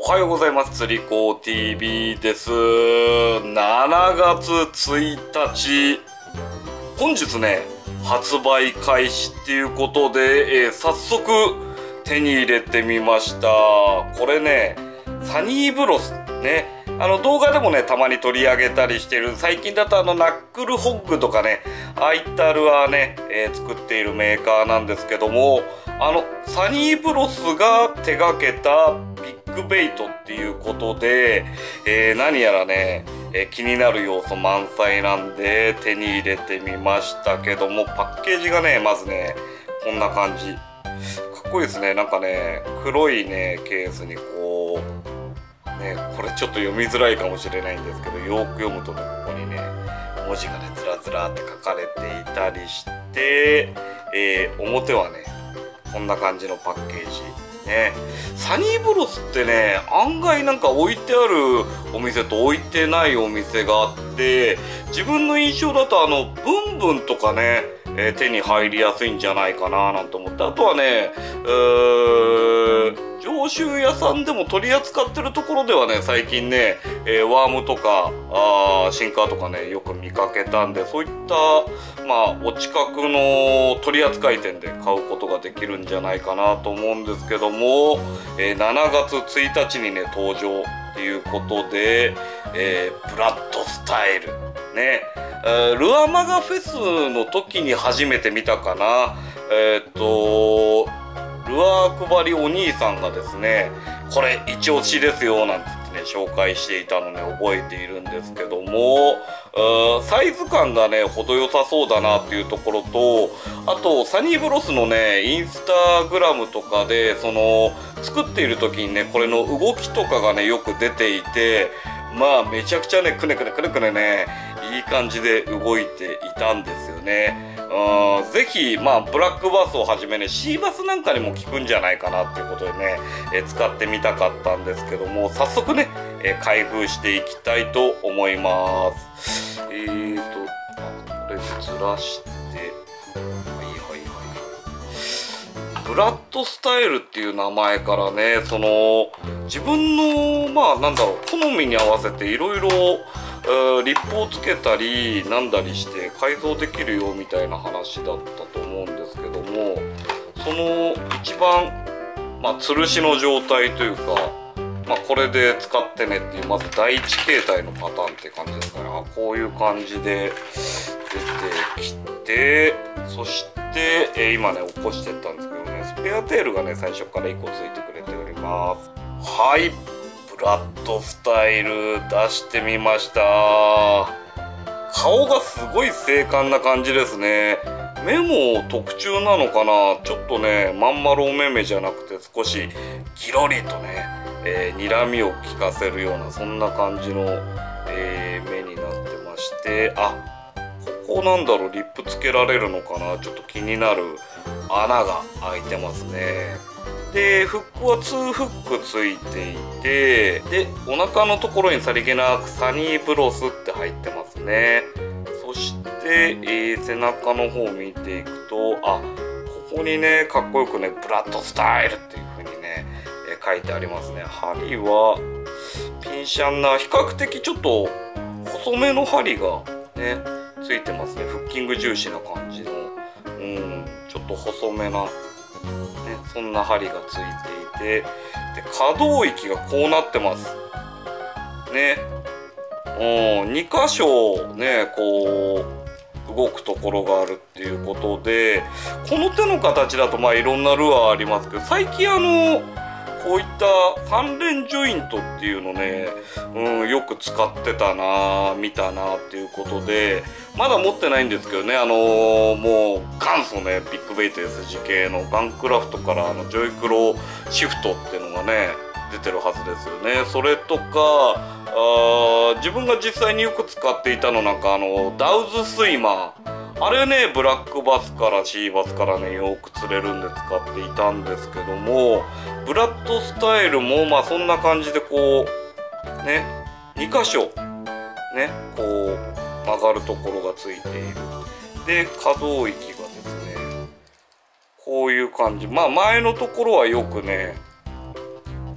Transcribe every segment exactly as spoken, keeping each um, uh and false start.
おはようございます。つりこ ティーブイ です。しちがつついたち、本日ね、発売開始っていうことで、えー、早速手に入れてみました。これね、サニーブロスね。あの動画でもね、たまに取り上げたりしてる、最近だとあのナックルホッグとかね、ああいったルアーね、えー、作っているメーカーなんですけども、あのサニーブロスが手掛けたビッグベイトっていうことで、えー、何やらね、えー、気になる要素満載なんで手に入れてみましたけども、パッケージがね、まずね、こんな感じ。かっこいいですね。なんかね、黒いね、ケースにこう、ね、これちょっと読みづらいかもしれないんですけど、よく読むとね、ここにね、文字がね、ずらずらって書かれていたりして、えー、表はね、こんな感じのパッケージ。ね、サニーブロスってね、案外なんか置いてあるお店と置いてないお店があって、自分の印象だとあの、ブンブンとかね、えー、手に入りやすいんじゃないかななんて思って、あとはね、うー上州屋さんでも取り扱ってるところではね、最近ね、えー、ワームとかあーシンカーとかね、よく見かけたんで、そういったまあお近くの取扱店で買うことができるんじゃないかなと思うんですけども、えー、しちがつついたちにね登場っていうことで、えー、ブラッドスタイルね、えー、ルアマガフェスの時に初めて見たかな。えー、っとルアー配りお兄さんがですね、これ一押しですよなんてね紹介していたのね覚えているんですけども、サイズ感がね程よさそうだなっていうところと、あとサニーブロスのねインスタグラムとかでその作っている時にねこれの動きとかがねよく出ていて、まあめちゃくちゃねくねくねくねくねねいい感じで動いていたんですよね。うん、ぜひ、まあ、ブラックバスをはじめね、シーバスなんかにも効くんじゃないかなっていうことでね、えー、使ってみたかったんですけども、早速ね、えー、開封していきたいと思います。えーと、これずらして、はいはいはい。ブラッドスタイルっていう名前からね、その、自分の、まあ、なんだろう、好みに合わせていろいろ、リップをつけたりなんだりして改造できるよみたいな話だったと思うんですけども、その一番、まあ、吊るしの状態というか、まあ、これで使ってねっていうまず第一形態のパターンって感じですかね。こういう感じで出てきて、そして、えー、今ね起こしてったんですけどね、スペアテールがね最初からいっこついてくれております。はい、ブラッドスタイル出してみました。顔がすごい精悍な感じですね。目も特注なのかな、ちょっとねまん丸お目目じゃなくて少しギロリとね、えー、睨みを利かせるようなそんな感じの、えー、目になってまして、あ、ここなんだろう、リップつけられるのかな、ちょっと気になる穴が開いてますね。で、フックはツーフックついていて、で、お腹のところにさりげなくサニーブロスって入ってますね。そして、えー、背中の方を見ていくと、あ、ここにね、かっこよくね、ブラッドスタイルっていう風にね、えー、書いてありますね。針は、ピンシャンな、比較的ちょっと細めの針がね、ついてますね。フッキング重視な感じの、うん、ちょっと細めな、ね、そんな針がついていて、で可動域がこうなってますね。うん、にかしょねこう動くところがあるっていうことで、この手の形だとまあいろんなルアーありますけど、最近あのこういった三連ジョイントっていうのね、うん、よく使ってたな見たなっていうことで、まだ持ってないんですけどね、あのー、もう元祖ねビッグベイト エスジー 系のガンクラフトからあのジョイクロシフトっていうのがね出てるはずですよね。それとかあ自分が実際によく使っていたのなんかあのダウズスイマー、あれねブラックバスからシーバスからねよく釣れるんで使っていたんですけども、ブラッドスタイルもまあそんな感じでこうねにかしょねこう曲がるところがついている。で可動域がですねこういう感じ、まあ前のところはよくね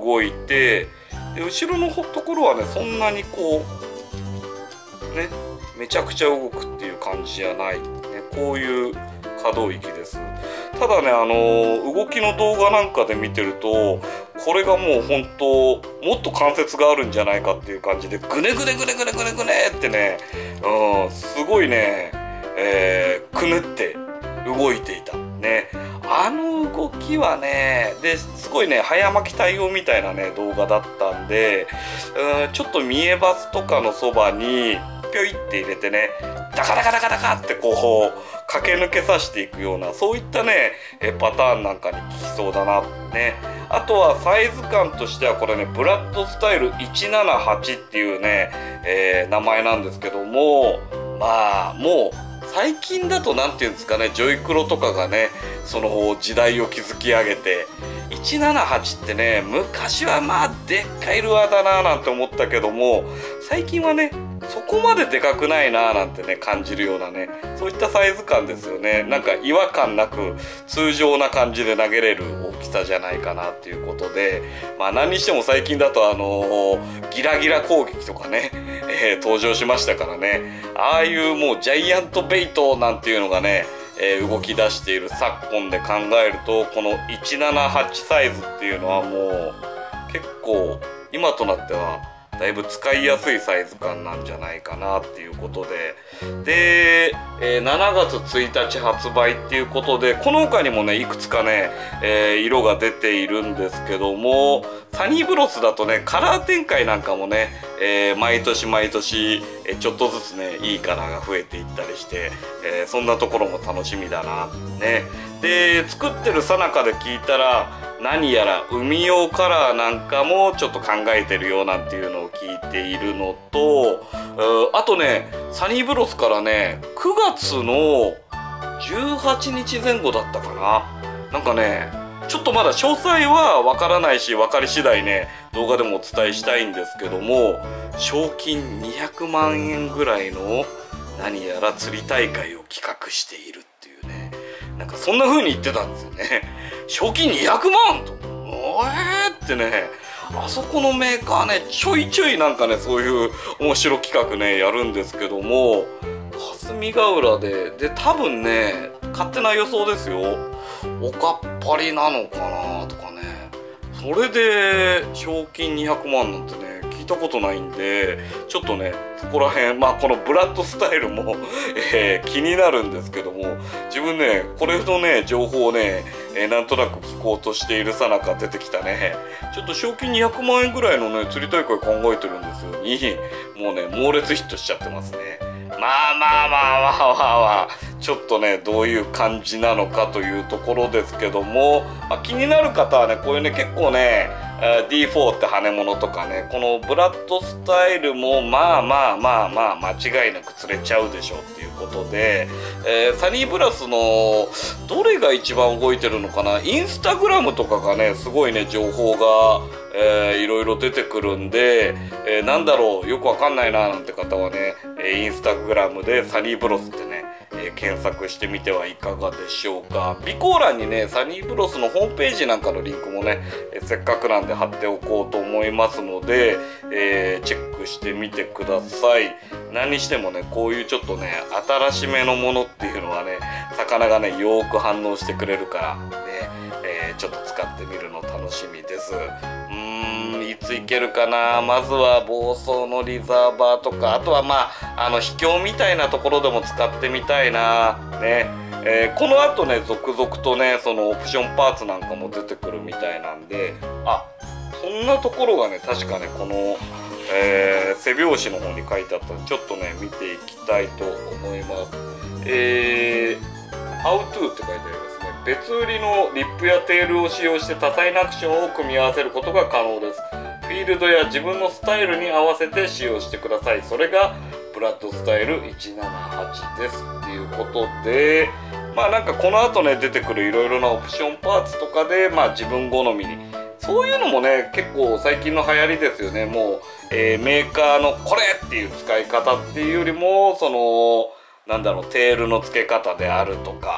動いて、で後ろのところはねそんなにこうねめちゃくちゃ動くっていう感じじゃない、ね、こういう可動域です。ただねあの動きの動画なんかで見てるとこれがもう本当もっと関節があるんじゃないかっていう感じでグネグネグネグネグネグネってね、うん、すごいね、えー、くねって動いていたね。あの動きはねですごいね早巻き対応みたいなね動画だったんで、うん、ちょっと見えバスとかのそばにピョイって入れてねダカダカダカダカってこう駆け抜けさせていくようなそういったねパターンなんかに効きそうだなね。あとはサイズ感としてはこれねブラッドスタイルいちななはちっていうね、えー、名前なんですけども、まあもう最近だと何ていうんですかねジョイクロとかがねその時代を築き上げていちななはちってね昔はまあでっかいルアーだなーなんて思ったけども最近はねそこまででかくないなーなんてね感じるようなねそういったサイズ感ですよね。なんか違和感なく通常な感じで投げれる大きさじゃないかなっていうことで、まあ何にしても最近だとあのー、ギラギラ攻撃とかね、えー、登場しましたからね。ああいうもうジャイアントベイトなんていうのがね、えー、動き出している昨今で考えるとこのいちななはちサイズっていうのはもう結構今となってはだいぶ使いやすいサイズ感なんじゃないかなっていうことで、で、えー、しちがつついたち発売っていうことでこの他にもねいくつかね、えー、色が出ているんですけどもサニーブロスだとねカラー展開なんかもね、えー、毎年毎年、えー、ちょっとずつねいいカラーが増えていったりして、えー、そんなところも楽しみだなね。で作ってる最中で聞いたら何やら海用カラーなんかもちょっと考えてるよなんていうのを聞いているのと、あとねサニーブロスからねくがつのじゅうはちにちぜん後だったかな、なんかねちょっとまだ詳細はわからないし分かり次第ね動画でもお伝えしたいんですけども賞金にひゃくまんえんぐらいの何やら釣り大会を企画しているっていうね、なんかそんな風に言ってたんですよね。賞金にひゃくまんとおえーってねあそこのメーカーねちょいちょいなんかねそういう面白企画ねやるんですけども霞ヶ浦でで多分ね勝手な予想ですよおかっぱりなのかなとかねそれで賞金にひゃくまんなんてね聞いたことないんでちょっとねそこら辺まあこのブラッドスタイルも、えー、気になるんですけども自分ねこれのね情報をね、えー、なんとなく聞こうとしているさなか出てきたねちょっと賞金にひゃくまんえんぐらいのね釣り大会考えてるんですよにもうね猛烈ヒットしちゃってますね。まあまあまあまあまあまあちょっとねどういう感じなのかというところですけども、まあ、気になる方はねこういうね結構ね ディーフォー って羽物とかねこのブラッドスタイルもまあまあまあまあ間違いなく釣れちゃうでしょうっていうことで、えー、サニーブラスのどれが一番動いてるのかなインスタグラムとかがねすごいね情報がえー、いろいろ出てくるんで、えー、なんだろうよくわかんないななんて方はね、えー、インスタグラムでサニーブロスってね、えー、検索してみてはいかがでしょうか。備考欄にねサニーブロスのホームページなんかのリンクもね、えー、せっかくなんで貼っておこうと思いますので、えー、チェックしてみてください。何にしてもねこういうちょっとね新しめのものっていうのはね魚がねよーく反応してくれるからね、えー、ちょっと使ってみるの楽しみです。いつ行けるかな。まずは房総のリザーバーとかあとはまああの秘境みたいなところでも使ってみたいなね、えー、このあとね続々とねそのオプションパーツなんかも出てくるみたいなんであそんなところがね確かねこの、えー、背表紙の方に書いてあったのでちょっとね見ていきたいと思います。えー、How to って書いてありますね。別売りのリップやテールを使用して多彩なアクションを組み合わせることが可能です。フィールドや自分のスタイルに合わせて使用してください。それがブラッドスタイルいちななはちですっていうことでまあなんかこの後ね出てくるいろいろなオプションパーツとかでまあ自分好みにそういうのもね結構最近の流行りですよね。もう、えー、メーカーのこれっていう使い方っていうよりもそのなんだろうテールの付け方であるとかね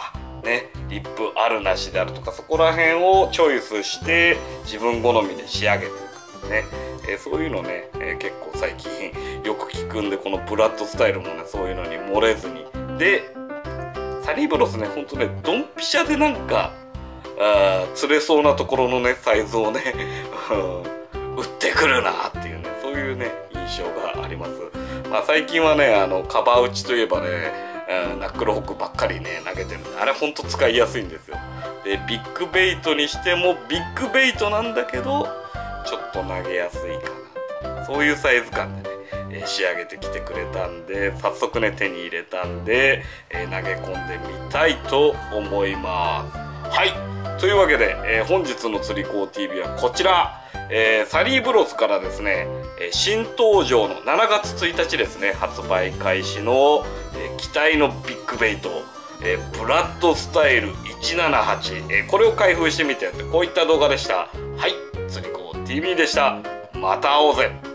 ね、リップあるなしであるとか、そこら辺をチョイスして自分好みで仕上げていくね、えー、そういうのね、えー、結構最近よく聞くんで、このブラッドスタイルもねそういうのに漏れずに。でサリーブロスね、ほんとねドンピシャでなんかあ釣れそうなところのねサイズをね売ってくるなっていうね、そういうね印象があります。まあ最近はね、あのカバー打ちといえばね、うん、ナックルホックばっかりね投げてるんで、あれほんと使いやすいんですよ。でビッグベイトにしてもビッグベイトなんだけどちょっと投げやすいかな、そういうサイズ感でね、えー、仕上げてきてくれたんで、早速ね手に入れたんで、えー、投げ込んでみたいと思います。はい、というわけで、えー、本日の釣り子 ティービー はこちら、えー、サリーブロスからですね、えー、新登場のしちがつついたちですね発売開始の、えー、機体のビッグベイト、えー、ブラッドスタイルいちななはち、えー、これを開封してみて、こういった動画でした。はい、釣り子 ティービー でした。また会おうぜ。